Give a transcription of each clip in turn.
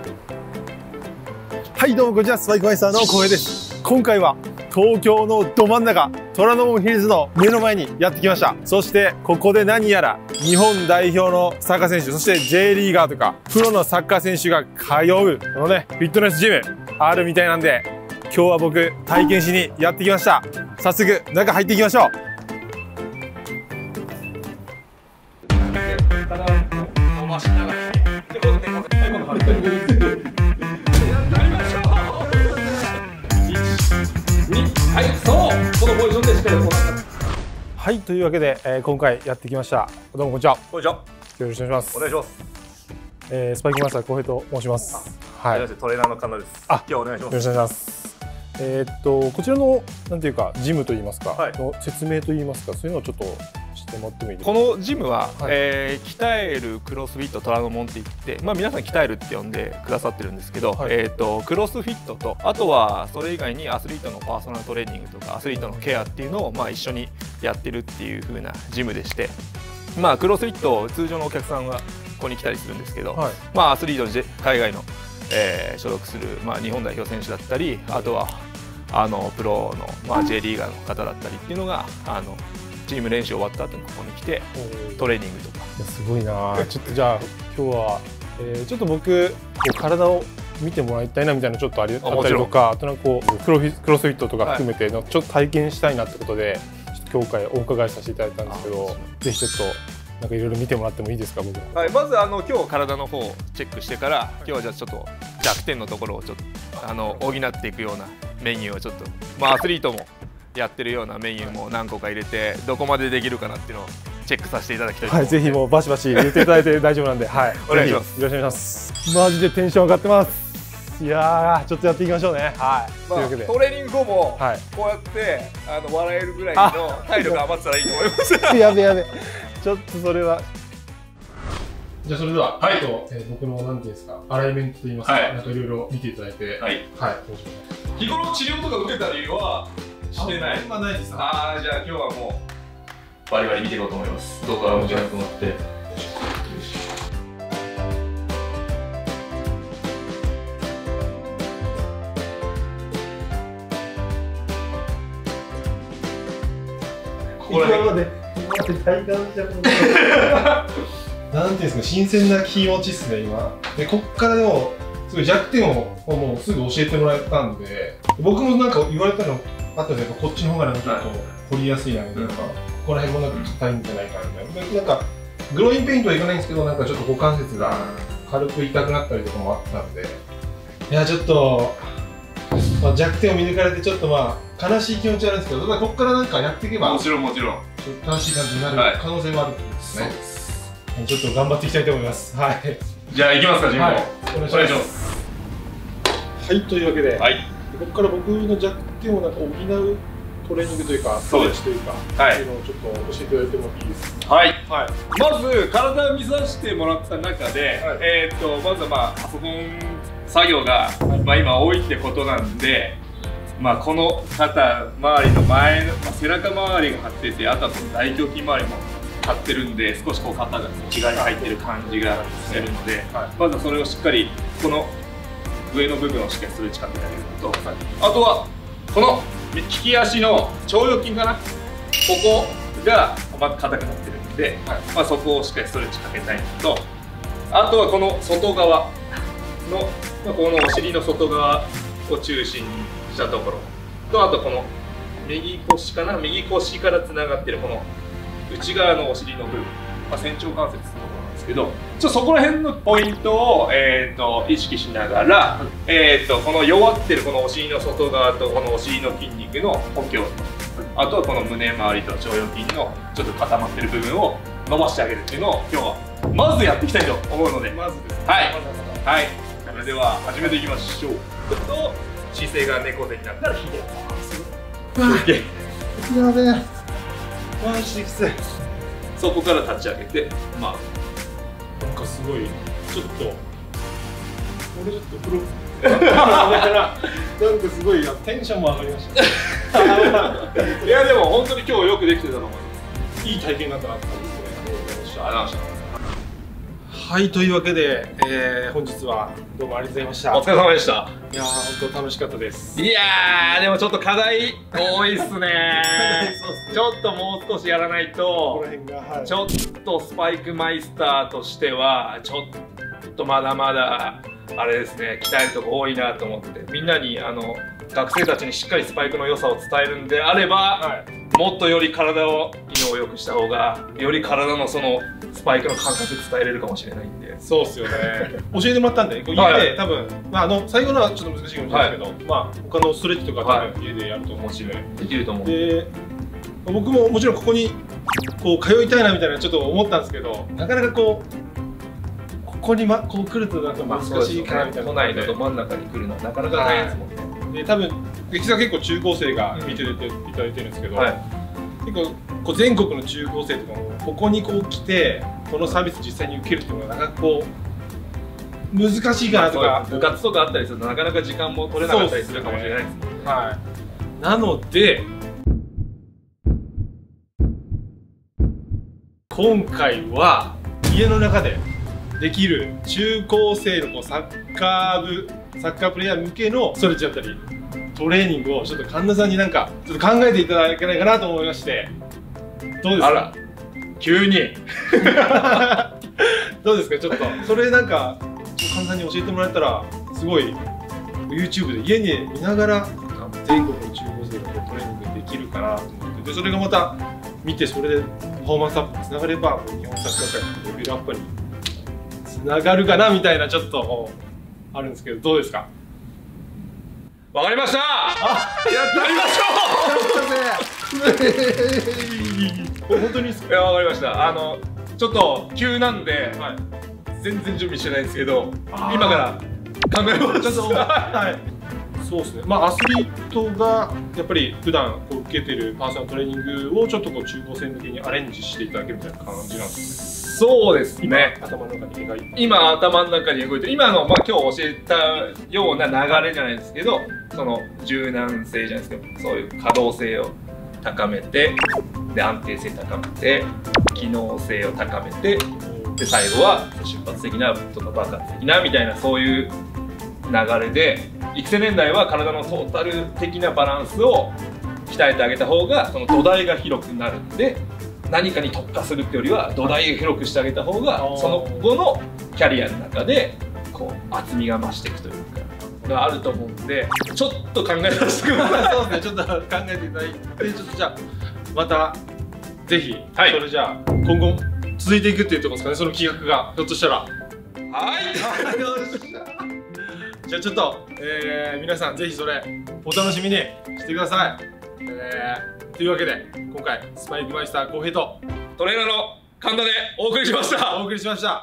はいどうもこんにちは、スパイクマイスターの浩平です。今回は東京のど真ん中、虎ノ門ヒルズの目の前にやってきました。そしてここで何やら日本代表のサッカー選手、そして J リーガーとかプロのサッカー選手が通うこのねフィットネスジムあるみたいなんで、今日は僕体験しにやってきました。早速中入っていきましょう。 はい、そう、このポジションでしっかり行う。 はい、というわけで、今回やってきました。どうもこんにちは。 こんにちは。 よろしくお願いします。 お願いします。 スパイクマスター浩平と申します。 はい。トレーナーの神田です。今日はお願いします。 よろしくお願いします。こちらのなんていうかジムといいますか、 はい、 の説明といいますか、そういうのをちょっとしてもらってもいいですか。 このジムは、鍛えるクロスフィット虎ノ門って言って、皆さん鍛えるって呼んでくださってるんですけど、クロスフィットと、あとはそれ以外にアスリートのパーソナルトレーニングとかアスリートのケアっていうのを一緒にやってるっていう風なジムでして、クロスフィット通常のお客さんはここに来たりするんですけど、アスリートの海外の、所属する、日本代表選手だったり、あとはプロの、J リーガーの方だったりっていうのがチーム練習終わった後にここに来てトレーニングとか。 いやすごいな。ちょっとじゃあ今日は、ちょっと僕体を見てもらいたいなみたいなちょっとあったりとか、あとなんかこうクロスフィットとか含めてちょっと体験したいなってことで、ちょっと今回お伺いさせていただいたんですけど、ぜひちょっとなんかいろいろ見てもらってもいいですか、僕。 はい、まず今日体の方をチェックしてから、今日はじゃあちょっと弱点のところをちょっと補っていくようなメニューをちょっと、アスリートもやってるようなメニューも何個か入れて、どこまでできるかなっていうのをチェックさせていただきたいと思います。 はい、ぜひもうバシバシ入れていただいて大丈夫なんで、はい、 お願いします。 よろしくお願いします。マジでテンション上がってます。いやー、ちょっとやっていきましょうね。はい。というわけでトレーニング後もこうやって笑えるぐらいの体力余ってたらいいと思います。 やべやべ。ちょっとそれは。じゃあそれでは、僕のなんていうんですか、アライメントといいますか、なんかいろいろ見ていただいて、はい、 日頃治療とか受けたりはしてない？ ないです。 じゃあ今日はもうバリバリ見ていこうと思います。動画を向けなくなって。 今まで体感したことなんていうんですか、新鮮な気持ちっすね、今。で、こっからでも、すごい弱点をもうすぐ教えてもらえたんで、僕もなんか言われたのあったんですけど、こっちの方がなんかちょっと掘りやすいなみたいな、ここら辺もなんか硬いんじゃないかみたいな。なんか、グロインペイントはいかないんですけど、なんかちょっと股関節が軽く痛くなったりとかもあったんで、いや、ちょっと、弱点を見抜かれて、ちょっと悲しい気持ちはあるんですけど、ここからなんかやっていけば、 もちろんもちろん、 楽しい感じになる可能性もあるってことですね。ちょっと頑張っていきたいと思います。はい。 じゃあ行きますか、ジム。お願いします。 はい、というわけで、 はい、 ここから僕の弱点をなんか補うトレーニングというか、ストレッチというか、っていうのをちょっと教えていただいてもいいですか。 はい。まず体を見させてもらった中で、まずはパソコン作業が今多いってことなんで、この肩周りの前の背中周りが張ってて、あとはこの大胸筋周りも張ってるんで、少しこう肩が内側に入ってる感じがするので、まずそれをしっかりこの上の部分をしっかりストレッチかけてあげるのと、あとはこの利き足の腸腰筋かな、ここがまず硬くなってるんで、そこをしっかりストレッチかけたいのと、あとはこの外側のこのお尻の外側を中心にしたところと、あとこの右腰かな、右腰からつながってるこの内側のお尻の部分、仙腸関節のところなんですけど、そこら辺のポイントを、意識しながら、この弱ってるこのお尻の外側とこのお尻の筋肉の補強、あとはこの胸周りと腸腰筋のちょっと固まってる部分を伸ばしてあげるっていうのを今日はまずやっていきたいと思うので、まずですね。はい、それでは始めていきましょう。姿勢が猫背になったらひねる。 やべえ。マジできつい。 そこから立ち上げて、 なんかすごいちょっと俺ちょっとプロなんかすごいテンションも上がりました。 いやでも本当に今日よくできてたと思います。 いい体験になったなって感じですね。 ありがとうございました。 はい、というわけで、本日はどうもありがとうございました。 お疲れ様でした。 いやー、本当楽しかったです。 いやー、でもちょっと課題多いっすねちょっともう少しやらないと、 この辺が、はい、 ちょっとスパイクマイスターとしてはちょっとまだまだあれですね、鍛えるとこ多いなと思って、みんなに学生たちにしっかりスパイクの良さを伝えるんであれば、はい、もっとより体を機能を良くした方がより体のそのスパイクの感覚伝えれるかもしれないんで。 そうっすよね教えてもらったんで、こう家で多分、最後のはちょっと難しいかもしれないですけど、他のストレッチとか多分家でやると思うしね、 できると思う。 で僕ももちろんここにこう通いたいなみたいなちょっと思ったんですけど、なかなかここにこう来るとなんか難しいかなみたいな。 都内のど真ん中に来るのはなかなか大変ですもんね。 で多分劇場は結構中高生が見ていただいてるんですけど、結構こう全国の中高生とかもここにこう来てこのサービス実際に受けるっていうのがなかなかこう難しいかなとか、 部活とかあったりするとなかなか時間も取れなかったりするかもしれないですもんね。 はい、なので今回は家の中でできる中高生のこうサッカープレイヤー向けのストレッチだったりトレーニングをちょっと神田さんになんかちょっと考えていただけないかなと思いまして、どうですか？ あら、急にどうですか？ちょっとそれなんか神田さんに教えてもらえたらすごい YouTube で家に見ながら全国の中高生がトレーニングできるかなと思って、でそれがまた見てそれでパフォーマンスアップにつながれば日本サッカー界のレベルアップにつながるかなみたいなちょっとあるんですけど、どうですか？ わかりました。やりましょう。 本当にいや、わかりました。ちょっと急なんで、全然準備してないんですけど、今から考えます。 そうですね。アスリートがやっぱり普段こう受けてるパーソナルトレーニングをちょっとこう中高生向けにアレンジしていただけるみたいな感じなんですね。 そうですね。 頭の中に描いて。 今頭の中に動いてる。今の今日教えたような流れじゃないですけど、その柔軟性じゃないですか。そういう可動性を高めて、で安定性高めて、機能性を高めて、で最後は瞬発的なとか爆発的なみたいなそういう流れで、育成年代は体のトータル的なバランスを鍛えてあげた方がその土台が広くなるんで、何かに特化するってよりは土台を広くしてあげた方がその後のキャリアの中でこう厚みが増していくというかがあると思うんで、ちょっと考えさせてください。 そうですね、ちょっと考えていただいて、ちょっとじゃあまたぜひ、それじゃあ今後続いていくっていうところですかね、その企画がひょっとしたら。はい、よっしゃ。じゃあちょっと、皆さんぜひそれお楽しみにしてください。というわけで今回スパイクマイスター浩平とトレーナーの神田でお送りしました。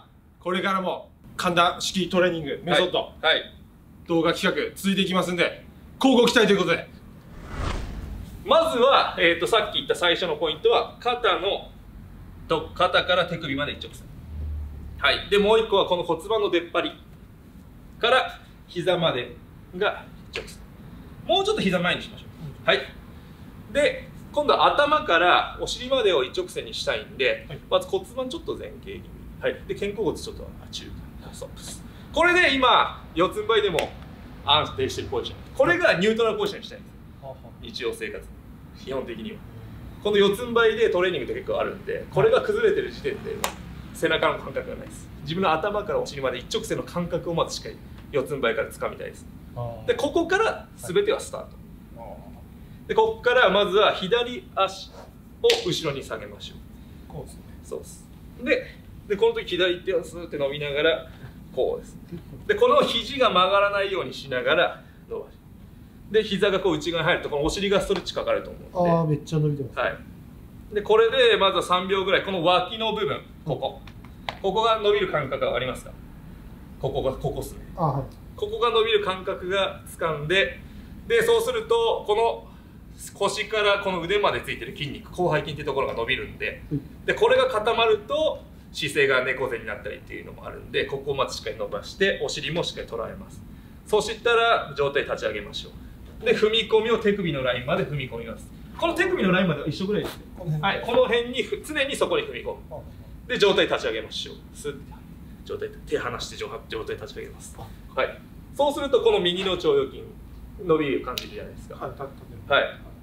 これからも神田式トレーニングメソッド、動画企画続いていきますんで乞うご期待ということで、 まずは、さっき言った最初のポイントは肩から手首まで一直線。でもう一個はこの骨盤の出っ張りから膝までが一直線。もうちょっと膝前にしましょう。で今度は頭からお尻までを一直線にしたいんで、まず骨盤ちょっと前傾気味、で肩甲骨ちょっと中間、そうです。これで今四つん這いでも安定してるポジション、これがニュートラルポジションにしたいんです。日常生活基本的にはこの四つん這いでトレーニングって結構あるんで、これが崩れてる時点で背中の感覚がないです。自分の頭からお尻まで一直線の感覚をまずしっかり四つん這いから掴みたいです。でここから全てはスタート。でここからまずは左足を後ろに下げましょう。こうですね。そうです。でこの時左手をスーって伸びながらこうです。でこの肘が曲がらないようにしながら伸ばし、で膝がこう内側に入るとこのお尻がストレッチかかると思うので、 めっちゃ伸びてます。 でこれでまずは3秒ぐらいこの脇の部分、ここが伸びる感覚がありますか？ここですね。ここが伸びる感覚がつかんで、そうするとこの腰からこの腕までついてる筋肉、広背筋っていうところが伸びるんで、これが固まると姿勢が猫背になったりっていうのもあるんで、ここをまずしっかり伸ばしてお尻もしっかり捉えます。そしたら上体立ち上げましょう。で踏み込みを手首のラインまで踏み込みます。この手首のラインまでは一緒ぐらいですね。この辺に常にそこに踏み込む。で上体立ち上げましょう。スッて状態で手離して状態で立ち上げます。はい、そうするとこの右の腸腰筋伸びる感じじゃないですか。はい、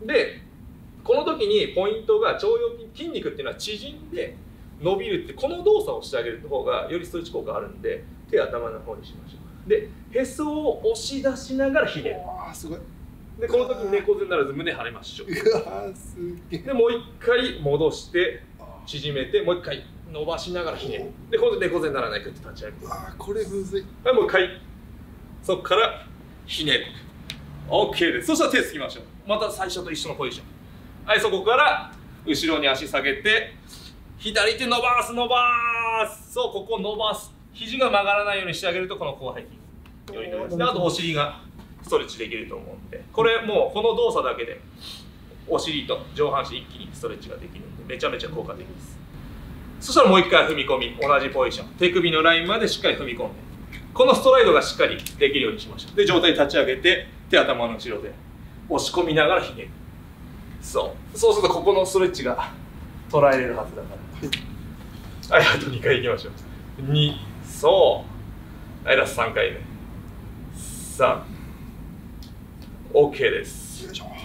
でこの時にポイントが腸腰筋、筋肉っていうのは縮んで伸びるってこの動作をしてあげる方がよりストレッチ効果があるんで、手頭の方にしましょう。でへそを押し出しながらひねる。 すごい。 でこの時に猫背にならず胸張れましょう。 うわすげえ。 でもう一回戻して縮めてもう一回伸ばしながらひねる。でこれで猫背にならないかって立ち上げて、 これむずい。 はい、もう一回そこからひねる。 OK です。そしたら手つきましょう。また最初と一緒のポジション。はい、そこから後ろに足下げて左手伸ばす。そう、ここを伸ばす。肘が曲がらないようにしてあげるとこの広背筋より伸びます。であとお尻がストレッチできると思うんで、これもうこの動作だけでお尻と上半身一気にストレッチができるんでめちゃめちゃ効果的です。そしたらもう一回踏み込み、同じポジション、手首のラインまでしっかり踏み込んで、このストライドがしっかりできるようにしましょう。で上体立ち上げて手頭の後ろで押し込みながらひねる。そうするとここのストレッチが捉えれるはずだから、はい、あと2回いきましょう。2、そうはい、ラスト3回目、3、 OK です。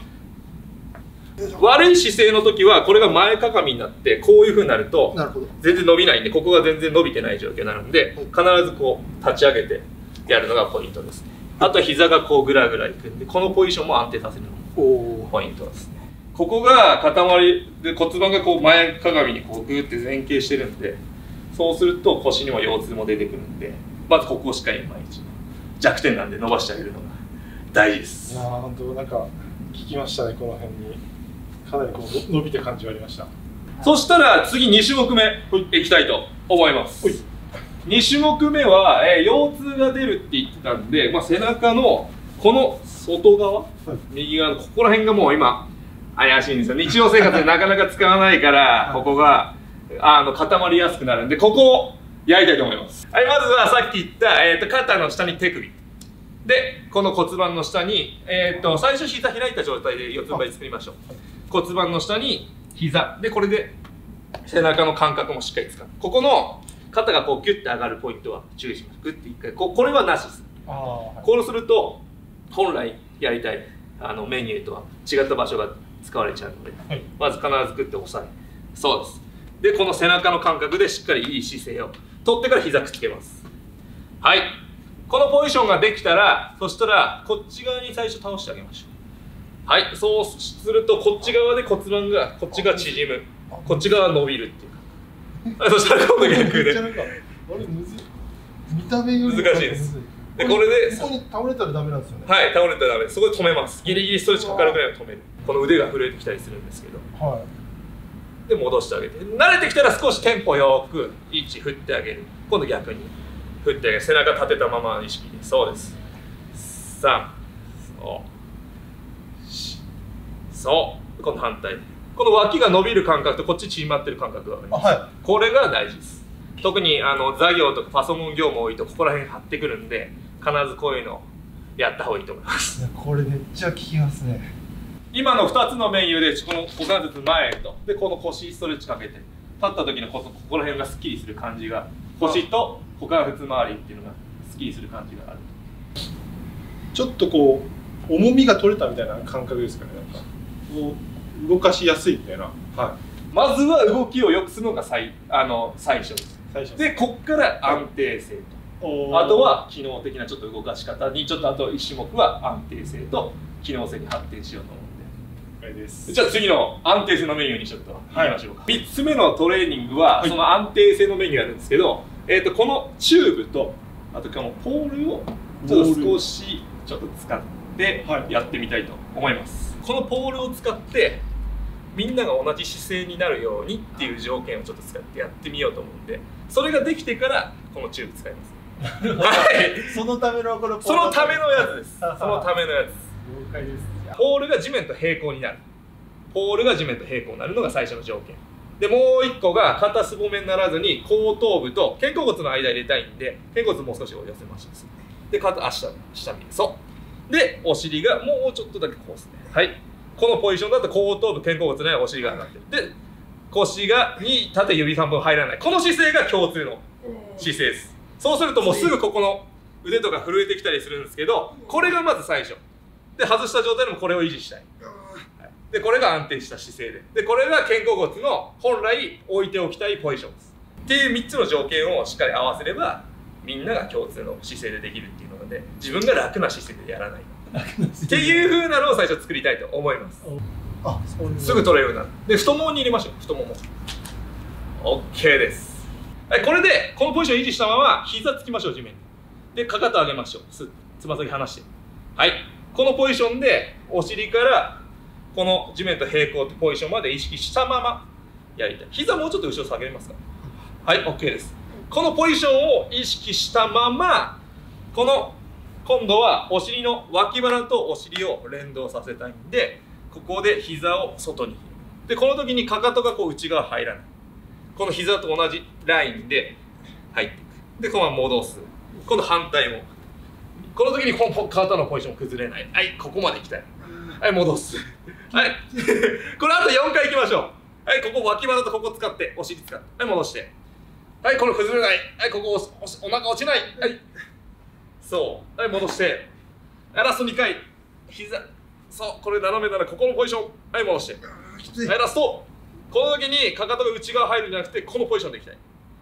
悪い姿勢の時はこれが前かがみになってこういうふうになると全然伸びないんで、ここが全然伸びてない状況になるんで、必ずこう立ち上げてやるのがポイントですね。あとは膝がこうぐらぐらいくんで、このポジションも安定させるのもポイントですね。ここが塊で骨盤がこう前かがみにこうグーって前傾してるんで、そうすると腰にも腰痛も出てくるんで、まずここをしっかり毎日弱点なんで伸ばしてあげるのが大事です。 本当なんか効きましたね。この辺にかなりこう伸びた感じがありました。 そしたら次2種目目いきたいと思います。2種目目は、腰痛が出るって言ってたんで、背中のこの外側、右側のここら辺がもう今怪しいんですよ。日常生活でなかなか使わないからここが固まりやすくなるんで、ここをやりたいと思います。はい、まずはさっき言った、肩の下に手首で、この骨盤の下に、最初膝開いた状態で四つん這い作りましょう。骨盤の下に膝で、これで背中の感覚もしっかり使う。ここの肩がこうギュッて上がるポイントは注意します。グッて一回これはなしです。こうすると本来やりたいメニューとは違った場所が使われちゃうので、まず必ずグッて押さえ、そうです。でこの背中の感覚でしっかりいい姿勢を取ってから膝くっつけます。はい、このポジションができたら、そしたらこっち側に最初倒してあげましょう。はい、そうするとこっち側で骨盤がこっちが縮む、こっち側伸びるっていうかそしたら今度逆で見た目より難しいです。でこれでここに倒れたらダメなんですよね。 はい、倒れたらダメです。そこで止めます。ギリギリストレッチかかるぐらいは止める。この腕が震えてきたりするんですけど、で戻してあげて、慣れてきたら少しテンポよく位置振ってあげる。今度逆に振ってあげる。背中立てたままの意識で、そうです。3、そう今度反対、この脇が伸びる感覚とこっち縮まってる感覚があります。これが大事です。特に座業とかパソコン業務多いとここら辺張ってくるんで、必ずこういうのをやった方がいいと思います。 これめっちゃ効きますね。 今の2つのメニューでこの股関節前へと、でこの腰ストレッチかけて立った時のここら辺がスッキリする感じが、腰と股関節周りっていうのがスッキリする感じがある。 ちょっとこう重みが取れたみたいな感覚ですかね。なんかこう動かしやすいみたいな。 まずは動きを良くするのが最初です。でこっから安定性と、あとは機能的なちょっと動かし方にちょっとあと1種目は安定性と機能性に発展しようと思うんで。じゃあ次の安定性のメニューにちょっといきましょうか。3つ目のトレーニングはその安定性のメニューなんですけど、このチューブとあとこのポールをちょっと少しちょっと使ってやってみたいと思います。このポールを使ってみんなが同じ姿勢になるようにっていう条件をちょっと使ってやってみようと思うんで、それができてからこのチューブ使います。はい、 そのためのこれそのためのやつです。そのためのやつ。 了解です。 ポールが地面と平行になる。ポールが地面と平行になるのが最初の条件。でもう一個が肩すぼめにならずに後頭部と肩甲骨の間入れたいんで、肩骨もう少し寄せましょう。で肩下見る。そうでお尻がもうちょっとだけこうですね。はい、このポジションだと後頭部肩甲骨にお尻が上がってる。で腰に縦指3本入らない、この姿勢が共通の姿勢です。 そうするともうすぐここの腕とか震えてきたりするんですけど、これがまず最初で、外した状態でもこれを維持したい。でこれが安定した姿勢で、これが肩甲骨の本来置いておきたいポジションですっていう3つの条件をしっかり合わせれば、みんなが共通の姿勢でできるっていうので、自分が楽な姿勢でやらないっていう風なのを最初作りたいと思います。 あ、 すぐ取れるようになる。で太ももに入れましょう。太もも OK です。はい、これでこのポジション維持したまま膝つきましょう、地面に。でかかと上げましょう。つま先離して、はい、このポジションでお尻からこの地面と平行ってポジションまで意識したままやりたい。膝もうちょっと後ろ下げれますか。はい、 OK です。このポジションを意識したまま、この今度はお尻の脇腹とお尻を連動させたいんで、ここで膝を外に。でこの時にかかとがこう内側入らない。この膝と同じラインで入っていく。でこのまま戻す。今度反対も。この時にこの肩のポジション崩れない。はい、ここまで行きたい。はい、戻す。はいこれあと4回いきましょう。はい、ここ脇腹とここ使って、お尻使って、はい、戻して、はい、これ崩れない。はい、ここお腹落ちない。はい、そう、はい、戻して、ラスト2回膝、そう、これ斜めならここのポジション、はい、戻して、はい、ラスト。この時にかかとが内側入るんじゃなくて、このポジションでいきたい。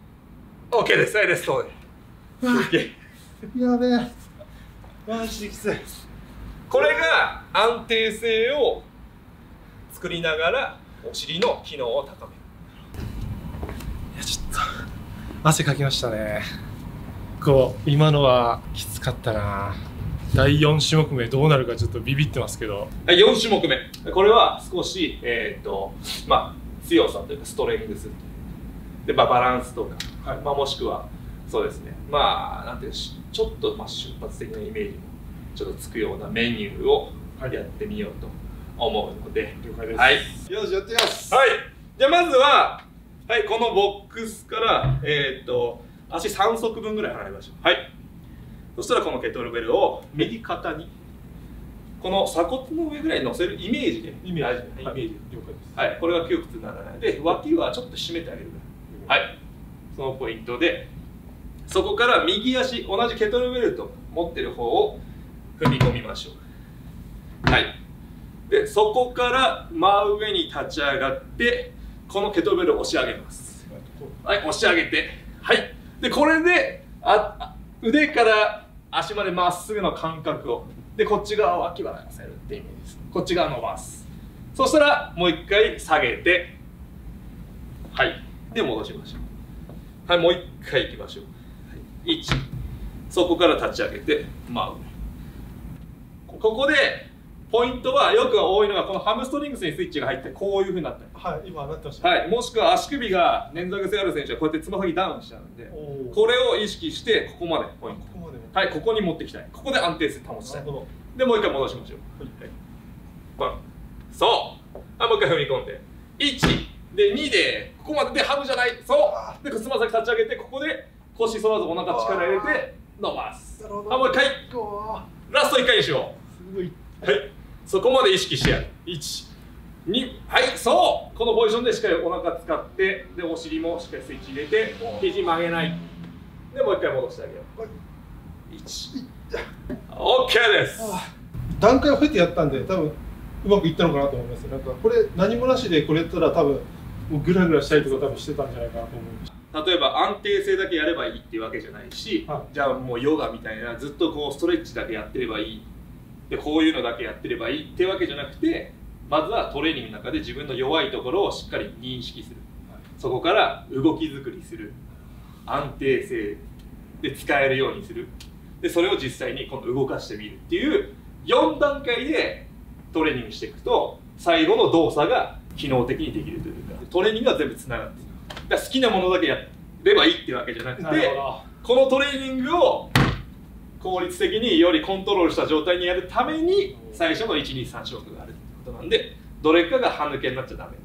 OK です。はい、レストで OK。 やべえ、マジできつい。 これが安定性を作りながらお尻の機能を高める。 いや、ちょっと汗かきましたね。こう今のはきつかったな。第4種目目どうなるかちょっとビビってますけど。 はい、4種目目、これは少しまあ強さというかストレングスで、バランスとか、はい、まあ、もしくはそうですね、まあなんていうちょっと瞬発的なイメージもちょっとつくようなメニューをやってみようと思うので、 了解です。 はい、 よし、やってみます。 はい、じゃあまずは、はい、このボックスから足3足分ぐらい離れましょう。はい、そしたらこのケトルベルを右肩にこの鎖骨の上ぐらいに乗せるイメージで、 イメージ、 イメージ、 了解です。 はい、これが窮屈にならないで、脇はちょっと締めてあげるぐらい。はい、そのポイントで、そこから右足、同じケトルベルト持ってる方を踏み込みましょう。はい、でそこから真上に立ち上がって、このケトルベルを押し上げます。はい、押し上げて、はい、でこれで腕から足までまっすぐの感覚を、でこっち側を脇腹に寄せるってイメージです。こっち側伸ばす。そしたらもう一回下げて、はい、で戻しましょう。はい、もう一回いきましょう。はい、1、そこから立ち上げて真上。ここでポイントはよく多いのが、このハムストリングスにスイッチが入ってこういうふうになったり、 はい、今なってました。 はい、もしくは足首が捻挫癖ある選手はこうやってつま先ダウンしちゃうんで、これを意識してここまでポイント、はい、ここに持ってきたい。ここで安定性保ちたい。でもう一回戻しましょう。はい、そう、はい、もう一回踏み込んで1で2でここまででハムじゃない、そうでつま先立ち上げて、ここで腰反らずお腹力入れて伸ばす。はい、もう一回ラスト1回にしよう。はい、そこまで意識してやる。1、2、はい、そう、このポジションでしっかりお腹使って、でお尻もしっかりスイッチ入れて、肘曲げない。でもう一回戻してあげよう。1、OK です。 段階を経てやったんで、多分うまくいったのかなと思います。なんかこれ何もなしでこれやったら多分もうグラグラしたりとか多分してたんじゃないかなと思いました。 例えば安定性だけやればいいっていうわけじゃないし、はい、じゃあもうヨガみたいなずっとこうストレッチだけやってればいい、でこういうのだけやってればいいっていうわけじゃなくて、まずはトレーニングの中で自分の弱いところをしっかり認識する、はい、そこから動き作りする、安定性で使えるようにする、でそれを実際に今度動かしてみるっていう4段階でトレーニングしていくと、最後の動作が機能的にできるというか、トレーニングが全部つながっている。だから好きなものだけやればいいっていうわけじゃなくて、このトレーニングを効率的によりコントロールした状態にやるために最初の 1,2,3 種目があるってことなんで、どれかが歯抜けになっちゃダメ。